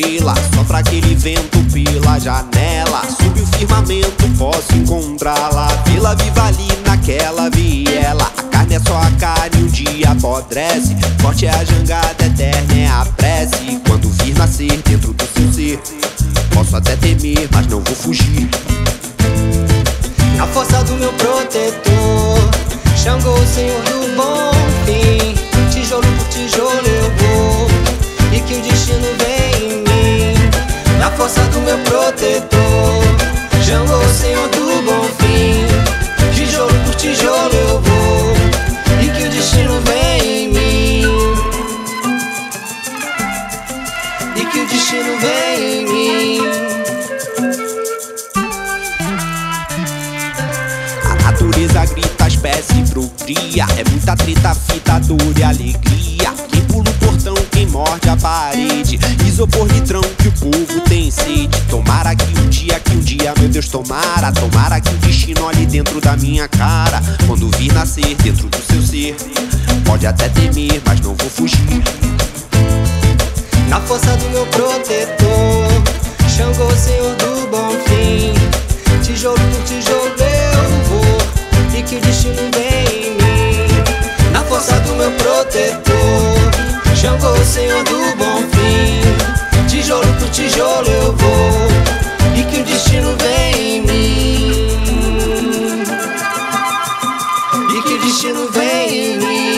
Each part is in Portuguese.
estrela, sopra aquele vento pela janela. Sob o firmamento posso encontrá-la. Vila viva ali naquela viela. A carne é só a carne, um dia apodrece. Forte é a jangada, eterna é a prece. Quando vir nascer dentro do seu ser, posso até temer, mas não vou fugir. Na força do meu protetor, Xangô, o senhor do bom fim. Tijolo por tijolo eu vou, e que o destino vem em mim. Na força do meu protetor, Xangô, o senhor do bom fim. Tijolo por tijolo eu vou, e que o destino vem em mim. E que o destino vem em mim. A natureza grita, a espécie procria. É muita treta, fita, dor e alegria. Quem pula o portão, quem morde a parede. Isopor, litrão, que o povo tem sede. Tomara que um dia, meu Deus, tomara. Tomara que o destino olhe dentro da minha cara. Quando vir nascer dentro do seu ser, pode até temer, mas não vou fugir. Na força do meu protetor, Xangô, o senhor do bom fim. Tijolo por tijolo eu vou, e que o destino vem em mim. Na força do meu protetor, Xangô, o senhor do bom fim. Tijolo por tijolo eu vou, e que o destino vem em mim. E que o destino vem em mim.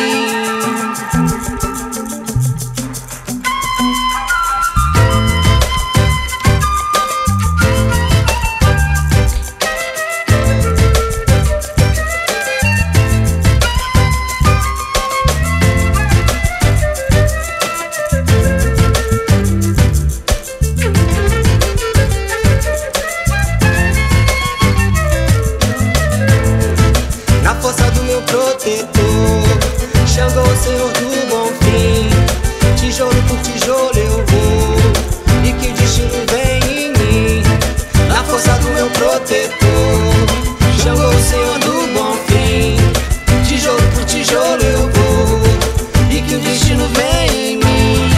Na força do meu protetor, Xangô, o senhor do bom fim. Tijolo por tijolo eu vou, e que o destino vem em mim. Na força do meu protetor, Xangô, o senhor do bom fim. Tijolo por tijolo eu vou, e que o destino vem em mim.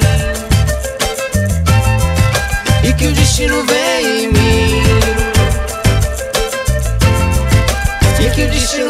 E que o destino vem em mim. E que o destino